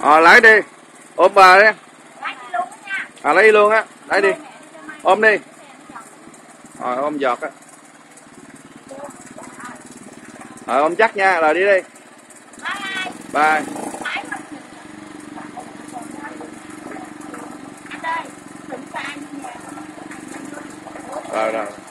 Lấy đi. Ôm bà đi. Lấy luôn á. Lấy đi. Ôm đi. Ôm giọt á. Ôm chắc nha. Rồi đi đi. Bye. Rồi.